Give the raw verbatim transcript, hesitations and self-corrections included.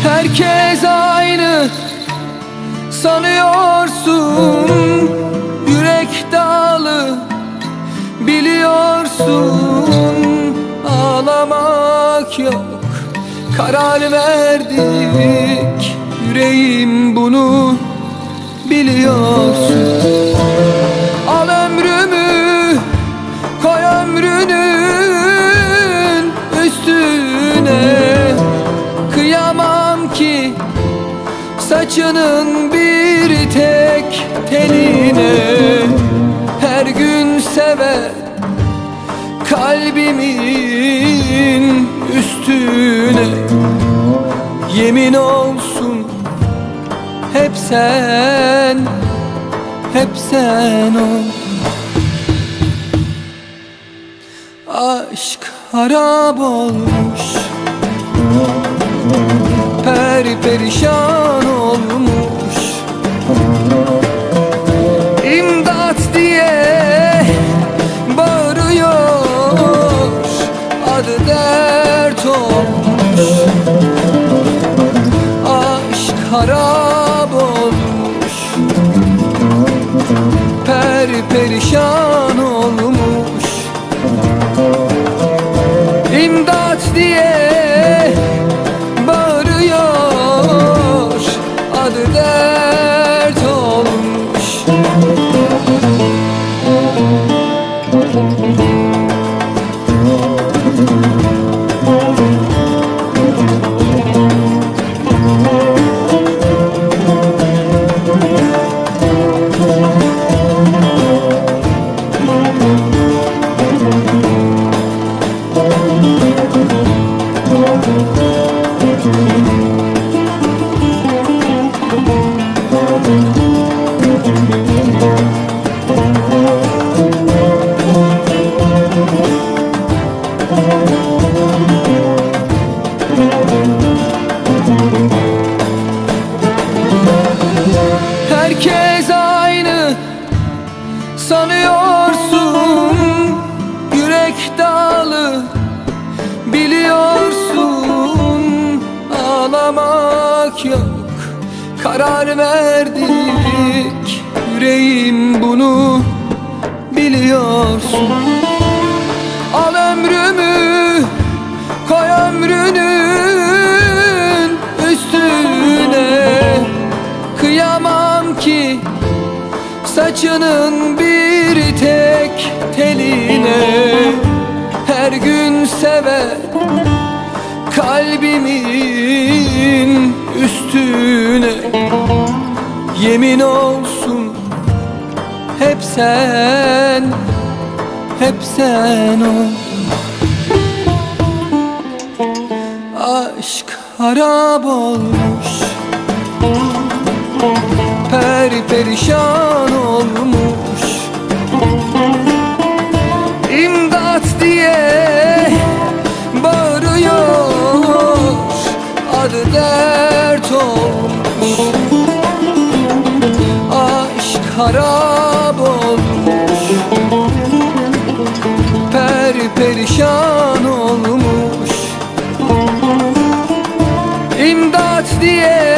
Herkes aynı sanıyorsun, yürek dağlı biliyorsun. Ağlamak yok, karar verdik, yüreğim bunu biliyorsun. Al ömrümü, koy ömrünün üstüne. Kıyamam ki saçının bir tek teline. Her gün sever kalbimin üstüne. Yemin olsun hep sen, hep sen ol. Aşk harap olmuş, perperişan olmuş. İmdat diye bağırıyor, adı dert olmuş. Aşk harap olmuş, perperişan olmuş. İmdat diye bağırıyor, adı dert olmuş. Herkes aynı sanıyorsun, yürek dağlı biliyorsun. Ağlamak yok, karar verdik, yüreğim bunu biliyorsun. Al ömrümü, koy ömrünün üstüne. Kıyamam ki saçının bir tek teline. Her gün sever kalbimin üstüne. Yemin olsun hep sen, hep sen ol. Aşk harap olmuş, perperişan olmuş. İmdat diye bağırıyor, adı dert olmuş. Aşk harap olmuş, perperişan olmuş. İmdat diye